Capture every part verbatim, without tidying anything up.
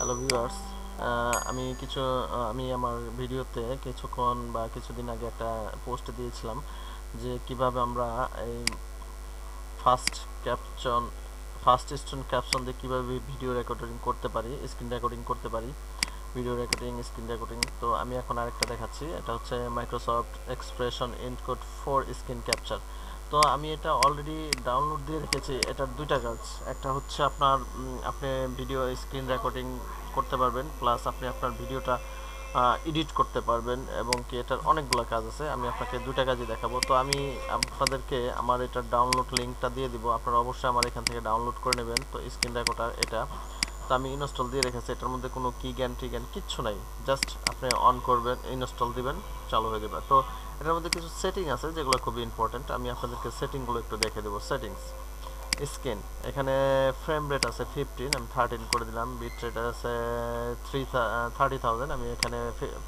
Hello viewers, আমি কিছু আহ, আমি আমার ভিডিওতে কিছুক্ষণ বা কিছুদিন আগে একটা পোস্ট দিয়েছিলাম যে কিভাবে আমরা এই fast caption fast stone caption দিয়ে কীভাবে ভিডিও রেকর্ডিং করতে পারি, স্ক্রিন রেকর্ডিং করতে পারি, ভিডিও রেকর্ডিং, স্ক্রিন রেকর্ডিং। তো আমি এখন আরেকটা দেখাচ্ছি, এটা হচ্ছে Microsoft Expression encode for screen capture. তো আমি এটা অলরেডি ডাউনলোড দিয়ে রেখেছি। এটার দুইটা কাজ, একটা হচ্ছে আপনার উম, আপনি ভিডিও স্ক্রিন রেকর্ডিং করতে পারবেন, প্লাস আপনি আপনার ভিডিওটা এডিট করতে পারবেন, এবং কি এটার অনেকগুলো কাজ আছে। আমি আপনাকে দুইটা কাজই দেখাবো। তো আমি আপনাদেরকে আমার এটার ডাউনলোড লিঙ্কটা দিয়ে দিব, আপনারা অবশ্যই আমার এখান থেকে ডাউনলোড করে নেবেন। তো স্ক্রিন রেকর্ডার এটা, তো আমি ইনস্টল দিয়ে রেখেছি। এটার মধ্যে কোনো কি জ্ঞান টি জ্ঞান কিচ্ছু নাই, জাস্ট আপনি অন করবেন, ইনস্টল দিবেন, চালু হয়ে যাবে। তো এটার মধ্যে কিছু সেটিং আছে যেগুলো খুবই ইম্পর্টেন্ট, আমি আপনাদেরকে সেটিংগুলো একটু দেখে দেবো। সেটিংস, স্ক্রিন, এখানে ফ্রেম রেট আছে ফিফটিন, আমি থার্টিন করে দিলাম। বিট রেট আছে থ্রি থার্টি থাউজেন্ড, আমি এখানে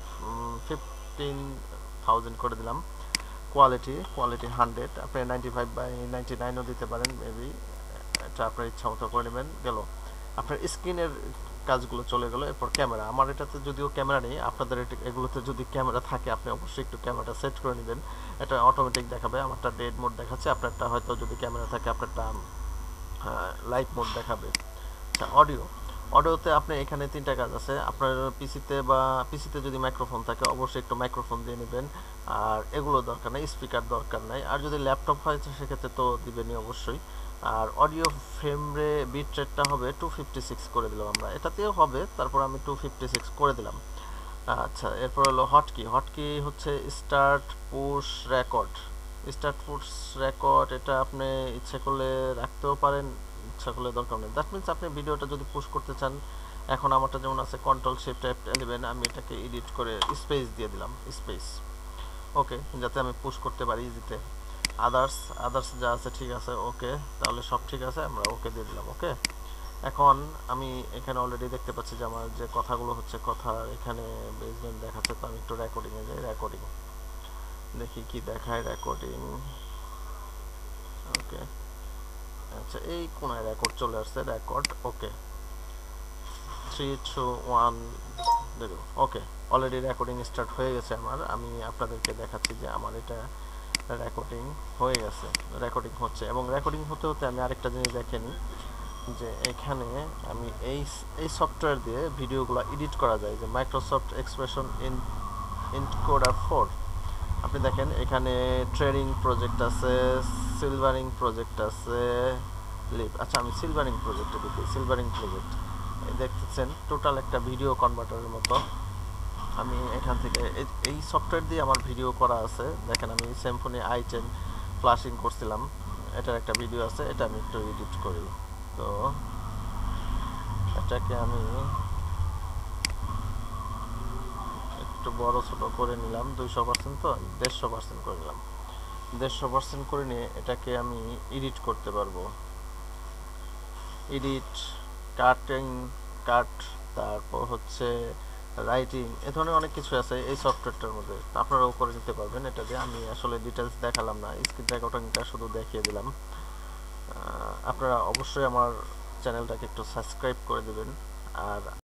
ফিফটিন থাউজেন্ড করে দিলাম। কোয়ালিটি কোয়ালিটি হান্ড্রেড, আপনি নাইনটি ফাইভ বাই নাইনটি নাইনও দিতে পারেন, মেবি এটা আপনার ইচ্ছা মতো করে নেবেন। গেল আপনার স্ক্রিনের কাজগুলো চলে গেলো। এরপর ক্যামেরা, আমার এটাতে যদিও ক্যামেরা নেই, আপনাদের এগুলোতে যদি ক্যামেরা থাকে আপনি অবশ্যই একটু ক্যামেরাটা সেট করে নেবেন, এটা অটোমেটিক দেখাবে। আমারটা ডেড মোড দেখাচ্ছে, আপনারটা হয়তো যদি ক্যামেরা থাকে আপনারটা লাইট মোড দেখাবে। আচ্ছা, অডিও, অডিওতে আপনি এখানে তিনটা কাজ আছে। আপনার পিসিতে বা পিসিতে যদি মাইক্রোফোন থাকে অবশ্যই একটু মাইক্রোফোন দিয়ে নেবেন, আর এগুলো দরকার নাই, স্পিকার দরকার নাই। আর যদি ল্যাপটপ হয় সেক্ষেত্রে তো দিবেনই অবশ্যই। আর অডিও ফ্রেম রে বিট রেটটা হবে টু ফিফটি সিক্স করে দিলাম আমরা, এটাতেও হবে, তারপর আমি টু ফিফটি সিক্স করে দিলাম। আচ্ছা, এরপর হলো হটকি। হটকি হচ্ছে start, push, record. Start, push, record এটা আপনি ইচ্ছে করলে রাখতেও পারেন, ইচ্ছা করলে দরকার নেই। দ্যাট মিনস আপনি ভিডিওটা যদি পুশ করতে চান, এখন আমারটা যেমন আছে কন্ট্রোল শিফট এফ ইলেভেন, আমি এটাকে এডিট করে স্পেস দিয়ে দিলাম, স্পেস, ওকে, যাতে আমি পুশ করতে পারি ইজিতে। আদার্স, আদার্স যা আছে ঠিক আছে, ওকে, তাহলে সব ঠিক আছে, আমরা ওকে দিয়ে দিলাম। ওকে, এখন আমি এখানে অলরেডি দেখতে পাচ্ছি যে আমার যে কথাগুলো হচ্ছে, কথা এখানে বেসমেন্ট দেখাচ্ছে। তো আমি একটু রেকর্ডিংয়ে যাই, রেকর্ডিং দেখি কি দেখায় রেকর্ডিং। ওকে, আচ্ছা, এই কোনায় রেকর্ড চলে আসছে, record, okay, three two one দেখো, ওকে, অলরেডি রেকর্ডিং স্টার্ট হয়ে গেছে আমার। আমি আপনাদেরকে দেখাচ্ছি যে আমার এটা রেকর্ডিং হয়ে গেছে, রেকর্ডিং হচ্ছে। এবং রেকর্ডিং হতে হতে আমি আরেকটা জিনিস দেখে নিই যে এখানে আমি এই এই সফটওয়্যার দিয়ে ভিডিওগুলো এডিট করা যায়, যে Microsoft Expression in encoder four. আপনি দেখেন এখানে ট্রেডিং প্রজেক্ট আছে, সিলভারিং প্রজেক্ট আছে, লিভ। আচ্ছা, আমি সিলভারিং প্রজেক্টে দেখি, সিলভারিং প্রজেক্ট দেখতেছেন টোটাল একটা ভিডিও কনভার্টারের মতো। আমি এখান থেকে এই সফটওয়্যার দিয়ে আমার ভিডিও করা আছে। দেখেন আমি সিম্ফনি আই টেন ফ্লাশিং করছিলাম, এটার একটা ভিডিও আছে, এটা আমি একটু এডিট করি। তো এটাকে আমি একটু বড় ছোট করে নিলাম, দুইশো পার্সেন্ট, তো দেড়শো পার্সেন্ট করে নিলাম। দেড়শো পার্সেন্ট করে নিয়ে এটাকে আমি এডিট করতে পারবো। এডিট, কাটিং, কাট, তারপর হচ্ছে রাইটিং, এ ধরনের অনেক কিছু আছে এই সফটওয়্যারটার মধ্যে, আপনারাও করে নিতে পারবেন এটা দিয়ে। আমি আসলে ডিটেলস দেখালাম না, স্ক্রিন রেকর্ডিংটা শুধু দেখিয়ে দিলাম। আপনারা অবশ্যই আমার চ্যানেলটাকে একটু সাবস্ক্রাইব করে দেবেন। আর